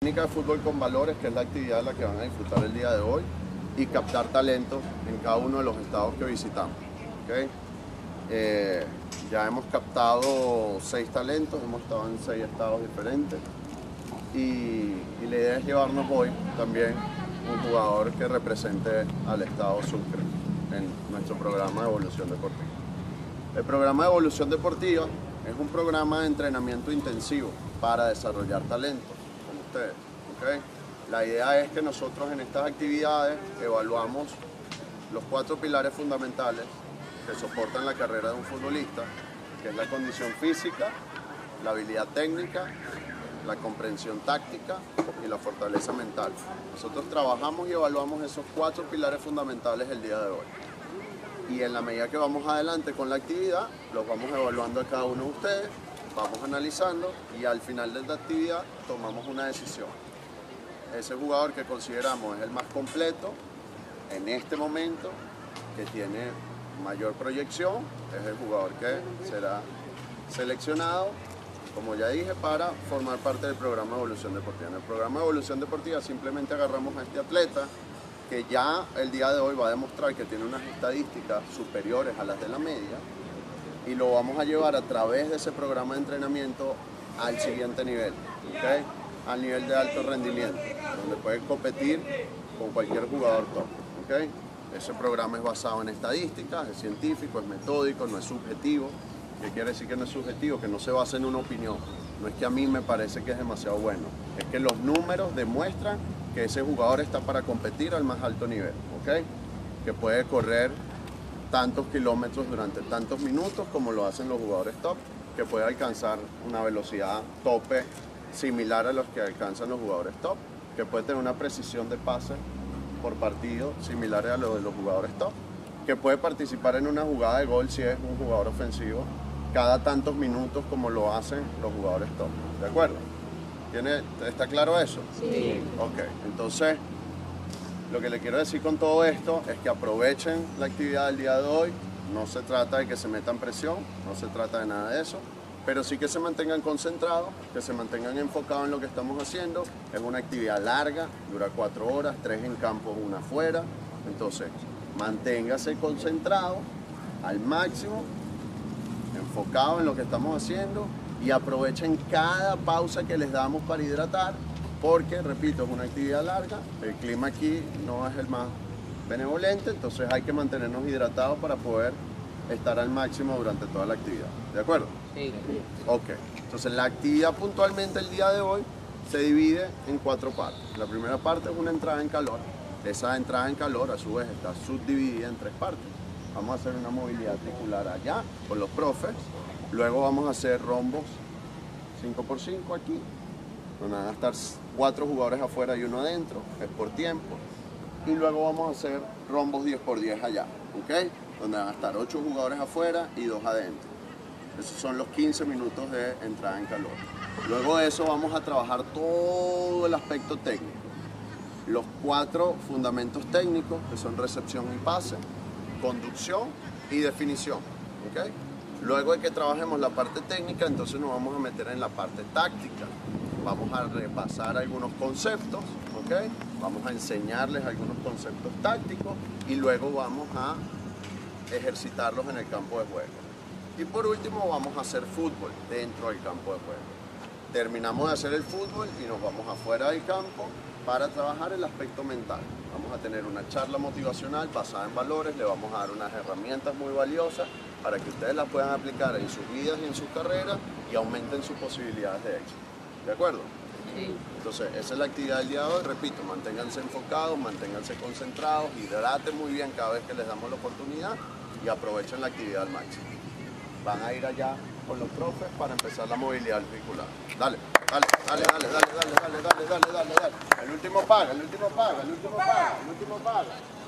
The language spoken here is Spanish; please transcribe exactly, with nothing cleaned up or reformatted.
Técnica de fútbol con valores, que es la actividad de la que van a disfrutar el día de hoy, y captar talento en cada uno de los estados que visitamos. ¿Okay? Eh, ya hemos captado seis talentos, hemos estado en seis estados diferentes y, y la idea es llevarnos hoy también un jugador que represente al estado Sucre en nuestro programa de evolución deportiva. El programa de evolución deportiva es un programa de entrenamiento intensivo para desarrollar talentos como ustedes. ¿Okay? La idea es que nosotros en estas actividades evaluamos los cuatro pilares fundamentales que soportan la carrera de un futbolista, que es la condición física, la habilidad técnica, la comprensión táctica y la fortaleza mental. Nosotros trabajamos y evaluamos esos cuatro pilares fundamentales el día de hoy. Y en la medida que vamos adelante con la actividad, los vamos evaluando a cada uno de ustedes, vamos analizando y al final de la actividad tomamos una decisión. Ese jugador que consideramos es el más completo en este momento, que tiene mayor proyección, es el jugador que será seleccionado, como ya dije, para formar parte del programa de evolución deportiva. En el programa de evolución deportiva simplemente agarramos a este atleta que ya el día de hoy va a demostrar que tiene unas estadísticas superiores a las de la media y lo vamos a llevar a través de ese programa de entrenamiento al siguiente nivel, ¿okay? Al nivel de alto rendimiento, donde puede competir con cualquier jugador top. ¿Okay? Ese programa es basado en estadísticas, es científico, es metódico, no es subjetivo. ¿Qué quiere decir que no es subjetivo? Que no se basa en una opinión. No es que a mí me parece que es demasiado bueno, es que los números demuestran que ese jugador está para competir al más alto nivel, ¿okay? Que puede correr tantos kilómetros durante tantos minutos como lo hacen los jugadores top, que puede alcanzar una velocidad tope similar a los que alcanzan los jugadores top, que puede tener una precisión de pase por partido similar a lo de los jugadores top, que puede participar en una jugada de gol si es un jugador ofensivo cada tantos minutos como lo hacen los jugadores top. ¿De acuerdo? ¿Tiene, ¿Está claro eso? Sí. Ok, entonces lo que le quiero decir con todo esto es que aprovechen la actividad del día de hoy. No se trata de que se metan presión, no se trata de nada de eso, pero sí que se mantengan concentrados, que se mantengan enfocados en lo que estamos haciendo. Es una actividad larga, dura cuatro horas, tres en campo, una afuera. Entonces, manténgase concentrado al máximo, enfocado en lo que estamos haciendo y aprovechen cada pausa que les damos para hidratar, porque, repito, es una actividad larga, el clima aquí no es el más benevolente, entonces hay que mantenernos hidratados para poder estar al máximo durante toda la actividad. ¿De acuerdo? Sí. Ok, entonces la actividad puntualmente el día de hoy se divide en cuatro partes. La primera parte es una entrada en calor. Esa entrada en calor a su vez está subdividida en tres partes. Vamos a hacer una movilidad articular allá con los profes. Luego vamos a hacer rombos cinco por cinco aquí, donde van a estar cuatro jugadores afuera y uno adentro, es por tiempo. Y luego vamos a hacer rombos diez por diez allá, ¿ok? Donde van a estar ocho jugadores afuera y dos adentro. Esos son los quince minutos de entrada en calor. Luego de eso vamos a trabajar todo el aspecto técnico. Los cuatro fundamentos técnicos, que son recepción y pase, conducción y definición. ¿Okay? Luego de que trabajemos la parte técnica, entonces nos vamos a meter en la parte táctica. Vamos a repasar algunos conceptos, ¿okay? Vamos a enseñarles algunos conceptos tácticos y luego vamos a ejercitarlos en el campo de juego. Y por último vamos a hacer fútbol dentro del campo de juego. Terminamos de hacer el fútbol y nos vamos afuera del campo para trabajar el aspecto mental. Vamos a tener una charla motivacional basada en valores, le vamos a dar unas herramientas muy valiosas para que ustedes las puedan aplicar en sus vidas y en sus carreras y aumenten sus posibilidades de éxito. ¿De acuerdo? Sí. Entonces, esa es la actividad del día de hoy. Repito, manténganse enfocados, manténganse concentrados, hidraten muy bien cada vez que les damos la oportunidad y aprovechen la actividad al máximo. Van a ir allá con los profes para empezar la movilidad articular. Dale, dale, dale, dale, dale, dale, dale, dale, dale, dale, dale. El último paga, el último paga, el último paga, el último paga.